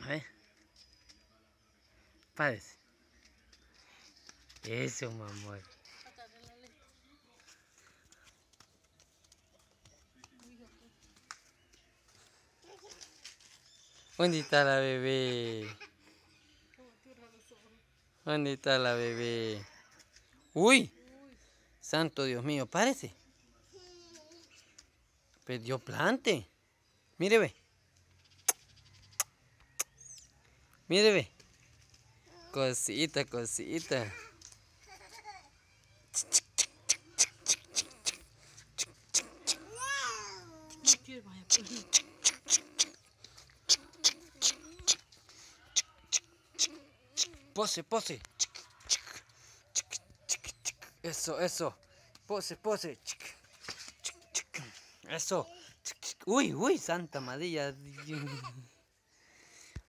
A ver. Párese. Eso, mi amor. ¿Dónde está la bebé? ¿Dónde está la bebé? ¡Uy! Santo Dios mío, párese. Perdió plante. Mire, ve. Mire, ve. Cosita, cosita. Pose, pose. Eso, eso. Pose, pose. Eso. Uy, uy, santa madilla.